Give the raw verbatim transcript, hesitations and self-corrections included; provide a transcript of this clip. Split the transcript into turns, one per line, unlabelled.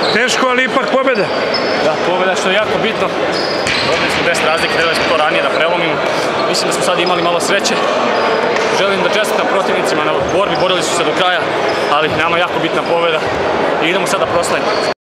Teško, ali ipak pobjeda.
Da, pobjeda što je jako bitno. Dobili smo deset razlike, trebali smo to ranije da prelomimo. Mislim da smo sad imali malo sreće. Želim da čestitam protivnicima na borbi, borili su se do kraja, ali nama jako bitna pobjeda i idemo sad da proslavimo.